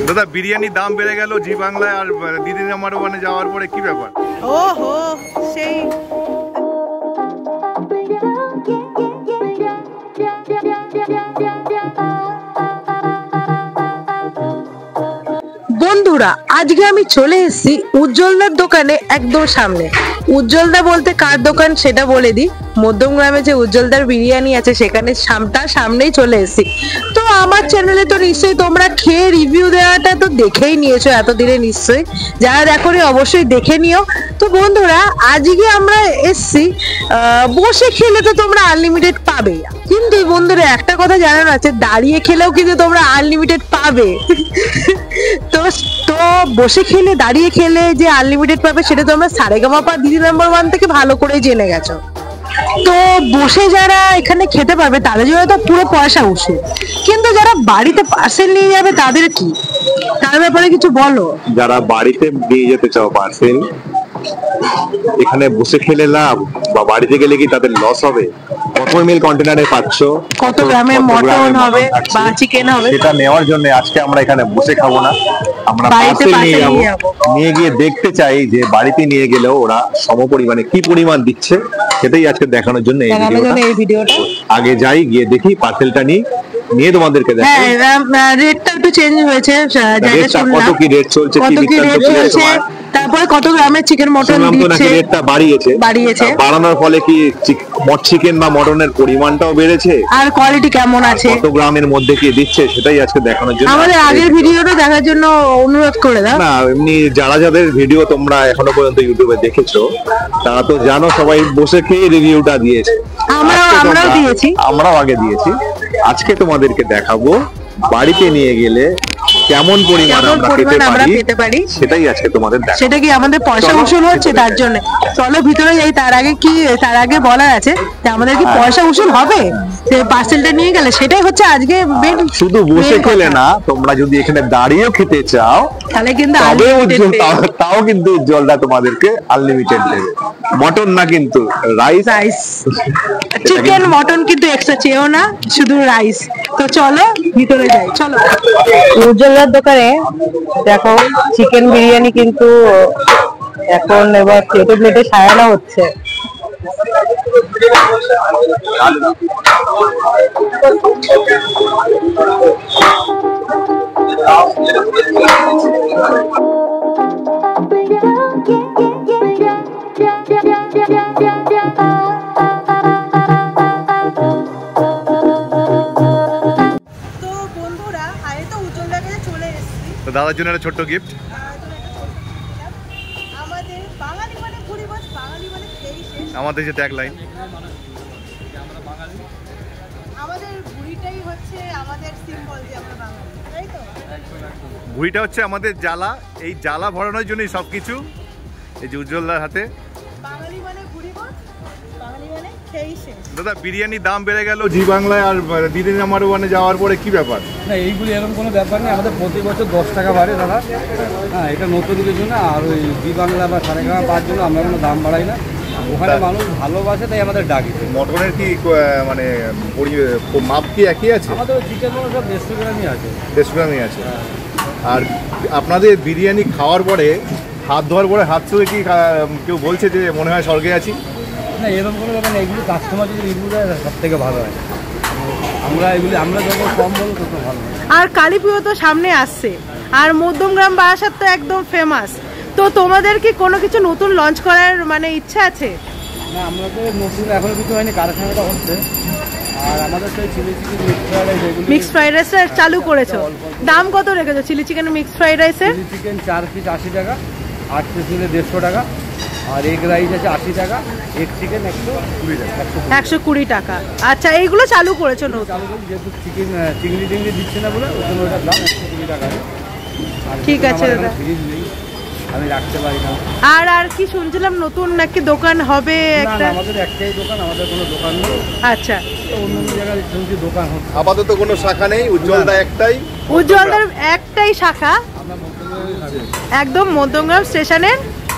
দাদা বিরিয়ানির দাম বেড়ে গেল জি বাংলায় আর দিদি নাম্বার ওয়ানে যাওয়ার পরে কি ব্যাপার? ওহো সেই বন্ধুরা, আজকে আমি চলে এসেছি উজ্জ্বলদার দোকানে একদম সামনে। উজ্জ্বলদা বলতে কার দোকান সেটা বলে দিই। মধ্যমগ্রামে যে উজ্জ্বলদার বিরিয়ানি আছে সেখানে তার সামনেই চলে এসেছি। তো আমার চ্যানেলে তো নিশ্চয়ই তোমরা খেয়ে রিভিউ দেওয়াটা তো দেখেই নিয়েছো এতদিনে, নিশ্চয়ই যারা দেখোনি অবশ্যই দেখে নিও। তো বন্ধুরা, আজকে আমরা এসছি বসে খেলে তো তোমরা আনলিমিটেড পাবে, কিন্তু বন্ধুরা একটা কথা জানানো আছে, দাঁড়িয়ে খেলেও কিন্তু তোমরা আনলিমিটেড পাবে। তো বসে খেলে দাঁড়িয়ে খেলে যে আনলিমিটেড পাবে সেটা তোমরা সারেগামাপা দিদি নাম্বার ওয়ান থেকে ভালো করে জেনে গেছো। তো বসে যারা এখানে খেতে পারবে তাদের জন্য তো পুরো পয়সা উঠে, কিন্তু যারা বাড়িতে পার্সেল নিয়ে যাবে তাদের কি, তার ব্যাপারে কিছু বলো। যারা বাড়িতে নিয়ে যেতে চাও পার্সেল, এখানে বসে খেলে লাভ বা বাড়িতে গেলে কি তাদের লস হবে? কত এমএল কন্টেনারে পাচ্ছ, কত গ্রামে মটন হবে বা চিকেন হবে, সেটা নেওয়ার জন্য আজকে আমরা এখানে বসে খাবো না, আমরা পার্সেল নিয়ে যাবো। নিয়ে গিয়ে দেখতে চাই যে বাড়িতে নিয়ে গেলেও ওরা সমপরিমাণে কি পরিমাণ দিচ্ছে, সেটাই আজকে দেখানোর জন্য এই ভিডিওটা। আগে যাই, গিয়ে দেখি পার্সেলটা নিয়ে তোমাদেরকে দেখাই। হ্যাঁ, রেটটা একটু চেঞ্জ হয়েছে, কত কি রেট চলছে, তারপরে কত গ্রামের চিকেন মটন দিচ্ছে, রেটটা বাড়িয়েছে। বাড়ানোর ফলে কি চিকেন বা মটনের পরিমাণটাও বেড়েছে, আর কোয়ালিটি কেমন আছে, কত গ্রামের মধ্যে কি দিচ্ছে, সেটাই আজকে দেখানোর জন্য। আমাদের আগের ভিডিওটা দেখার জন্য অনুরোধ করে দাও। না, এমনি যাদের ভিডিও তোমরা এখনো পর্যন্ত ইউটিউবে দেখেছো তারা তো জানো, সবাই বসে খেয়ে রিভিউটা দিয়েছে, আমরাও আগে দিয়েছি। আজকে তোমাদেরকে দেখাবো বাড়িতে নিয়ে গেলে কেমন পরিমাণ আমরা পেতে পারি, সেটাই আজকে তোমাদের দেখাবো। সেটা কি আমাদের পয়সা উসুল হচ্ছে তার জন্য? চলো ভিতরে যাই। তার আগে বলার আছে যে আমাদের কি পয়সা উসুল হবে পার্সেলটা নিয়ে গেলে, সেটাই হচ্ছে আজকে। শুধু বসে খেলে না, তোমরা যদি এখানে দাঁড়িয়েও খেতে চাও তাহলে কিন্তু তাও কিন্তু উজ্জ্বলদা তোমাদেরকে আনলিমিটেড দেবে। মটন না, কিন্তু রাইস, চিকেন মটন কিন্তু এক্সট্রা চেয়েও না, শুধু রাইস। তো চলো ভিতরে যাই, চলো। উজ্জ্বলদার দোকানে দেখো চিকেন বিরিয়ানি কিন্তু এখন এবার প্লেটে প্লেটে সাজানো হচ্ছে। দাদার জন্য একটা ছোট্ট গিফট। আমাদের যে ট্যাগ লাইন, ভুঁড়িটা হচ্ছে আমাদের জ্বালা, এই জ্বালা ভরানোর জন্যই সবকিছু এই যে উজ্জ্বলদার হাতে। দাদা বিরিয়ানির দাম বেড়ে গেল জি বাংলায় আর দিদি নাম্বার ওয়ানে যাওয়ার পরে কি ব্যাপার? না, এইগুলি এরকম কোনো ব্যাপার নেই, আমাদের প্রতি বছর 10 টাকা বাড়ে দাদা। হ্যাঁ, এটা নতুনদের জন্য, আর ওই জি বাংলা বা সারেগামা পাওয়ার জন্য আমরা কোনো দাম বাড়াই না। ওখানে মানুষ ভালোবাসে তাই আমাদের ডাকি। মটনের কি মানে মাপ কি একই আছে? আমাদের চিকেন সব 150 গ্রামই আছে। 150 গ্রামই আছে। আর আপনাদের বিরিয়ানি খাওয়ার পরে হাত ধোয়ার পরে হাত ছুঁয়ে কি কেউ বলছে যে মনে হয় স্বর্গে আছি? না, এরকম কোনো ব্যাপার নেই। এগুলি কাস্টমার যদি রিভিউ দেয় সব থেকে ভালো হয়। আমরা যত কম বলবো তত ভালো। আর কালী পুজো তো সামনে আসছে, আর মধ্যমগ্রাম বারাসাত তো একদম ফেমাস। তো তোমাদের কি কোনো কিছু নতুন লঞ্চ করার মানে ইচ্ছা আছে? না, আমরা তো নতুন এখনো কিছু হয়নি, কারখানাটা হচ্ছে। আর আমাদের তো chilli chicken mixed fried rice চালু করেছো। দাম কত রেখেছো চিলি চিকেন মিক্সড ফ্রাইড রাইসের? চিলি চিকেন 4 পিস 80 টাকা, 8 পিস হলে 150 টাকা, আর এগ রাইস আছে 80 টাকা, এগ চিকেন 120 টাকা। আচ্ছা, এইগুলো চালু করেছো? চালু করেছি, যেহেতু চিংড়ি দিচ্ছে না বলে ওটার দাম 120 টাকা। ঠিক আছে দাদা, আমি রাখতে পারি না। আর কি শুনছিলাম নতুন নাকি দোকান হবে একটা? আমাদের একটাই দোকান, আমাদের কোনো দোকান নেই। আচ্ছা, অন্য জায়গায় শুনছি দোকান হচ্ছে। আপাতত কোনো শাখা নেই, উজ্জ্বলদা একটাই। উজ্জ্বলদার একটাই শাখা, একদম মধ্যমগ্রাম স্টেশনের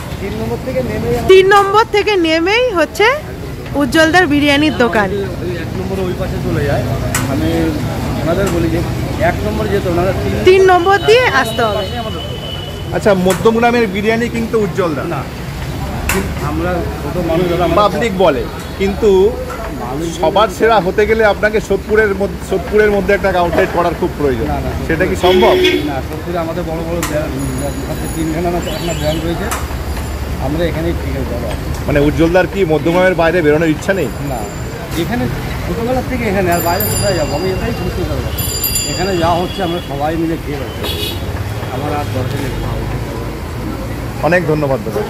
3 নম্বর থেকে নেমেই হচ্ছে উজ্জ্বলদার বিরিয়ানির দোকান। 1 নম্বরে ওই পাশে চলে যায়। আমি ওনাদের বলি যে 1 নম্বর যেত না, 3 নম্বর দিয়ে আসতে হবে। আচ্ছা, মধ্যমগ্রামের বিরিয়ানি কিন্তু উজ্জ্বলদা না, আমরা ছোট মানুষ দাদা, পাবলিক বলে, কিন্তু সবার সেরা হতে গেলে আপনাকে সোদপুরের মধ্যে একটা আউটলেট করার খুব প্রয়োজন। না, না, সেটা কি সম্ভব? না, সত্যি আমাদের বড় বড় তিনখানা আপনার ব্র্যান্ড রয়েছে, আমরা এখানেই ঠিক আছে দাদা। মানে উজ্জ্বলদার কি মধ্যমগ্রামের বাইরে বেরোনোর ইচ্ছা নেই? না, এখানে ছোটোবেলার থেকে এখানে, আর বাইরে কোথায় যাবো, আমি এটাই খুশি করবো। এখানে যা হচ্ছে আমরা সবাই মিলে খেয়ে যাচ্ছি, আমার আর দরকার নেই। অনেক ধন্যবাদ দাদা।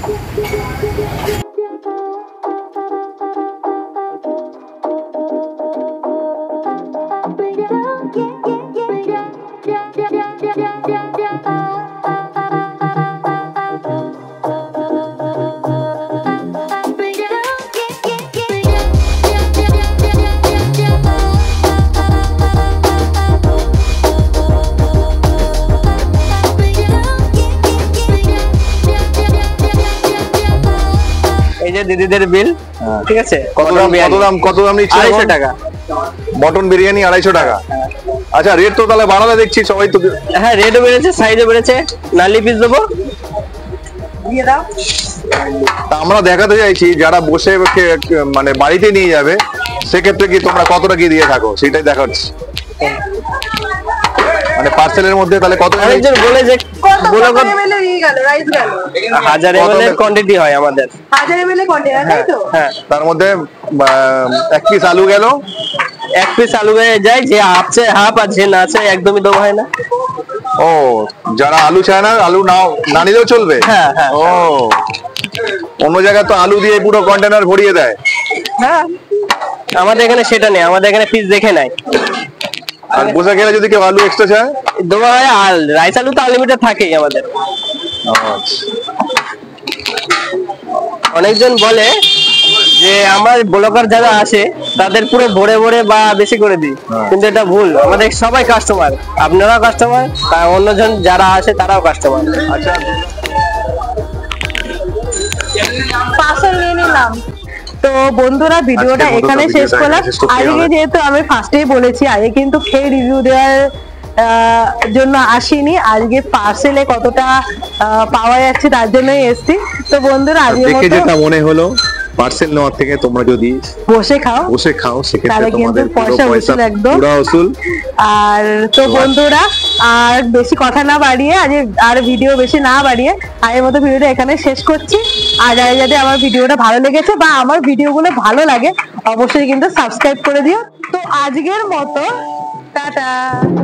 এই যে দিদিদের বিল, ঠিক আছে? কত দাম নিচ্ছে? 250 টাকা মটন বিরিয়ানি 250 টাকা। আচ্ছা, রেট তো তাহলে বাড়ালে দেখছি সবাই তো। হ্যাঁ, রেটও বেড়েছে, সাইজও বেড়েছে। নালি পিস দেবো, দিয়ে দাও। তা আমরা দেখাতে চাইছি যারা বসে মানে বাড়িতে নিয়ে যাবে, সেক্ষেত্রে কি তোমরা কতটা কি দিয়ে থাকো সেটাই দেখাচ্ছি। মানে পার্সেলের মধ্যে তাহলে কত? অনেকজন বলে যে কত ml নিয়ে গেল, রাইস গেল? 1000 ml এর কোয়ান্টিটি হয় আমাদের। 1000 ml এর কন্টেনার, তাই তো? হ্যাঁ, তার মধ্যে 1 পিস আলু গেল, 1 পিস আলু হয়ে যায়, যে আছে হাফ আর যে না আছে একদমই দেওয়া হয় না। ও, যারা আলু চায় না, আলু না নিলেও চলবে? হ্যাঁ, হ্যাঁ। ও, অন্য জায়গায় তো আলু দিয়ে পুরো কন্টেনার ভরিয়ে দেয়। হ্যাঁ, আমাদের এখানে সেটা নেই, আমাদের এখানে পিস দেখে নাই। আর বসে গেলে যদি কেউ আলু এক্সট্রা চায় দেওয়া হয়। আর রাইস আলু তো আনলিমিটেড থাকেই আমাদের। অনেকজন বলে যে আমার ব্লগার যারা আসে তাদের পুরো ভরে ভরে বা বেশি করে দিই, কিন্তু এটা ভুল। আমাদের সবাই কাস্টমার, আপনারাও কাস্টমার, অন্যজন যারা আসে তারাও কাস্টমার। আচ্ছা, পার্সেল নিয়ে নিলাম। তো বন্ধুরা, ভিডিওটা আজকের মতো এখানে তো শেষ ভিডিওটা করলাম। এখানে শেষ করতেই আজকে হবে। যেহেতু আমি ফার্স্টেই বলেছি, আজকে কিন্তু খেয়ে রিভিউ দেওয়ার জন্য আসিনি, আজকে পার্সেলে কতটা পাওয়া যাচ্ছে তার জন্যই এসেছি। তো বন্ধুরা, আজকের দেখে মতো যেটা মনে হলো, পার্সেল নেওয়ার থেকে তোমরা যদি বসে খাও, সেক্ষেত্রে তাহলে কিন্তু তোমাদের পুরো পয়সা পয়সা উসুল একদম। পুরো উসুল। আর তো বন্ধুরা, আর বেশি কথা না বাড়িয়ে, আর ভিডিও বেশি না বাড়িয়ে আগের মতো ভিডিওটা এখানে শেষ করছি। আর যাদের আমার ভিডিওটা ভালো লেগেছে বা আমার ভিডিওগুলো ভালো লাগে, অবশ্যই কিন্তু সাবস্ক্রাইব করে দিও। তো আজকের মতো টাটা।